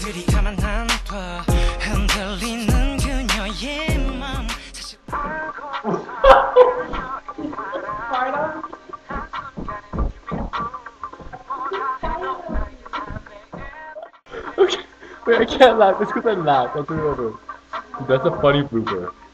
그리 가만 안 둬. 흔들리는 그녀의 맘 사실 Okay, wait, I can't laugh. It's because I laughed. That's what I do. That's a funny blooper.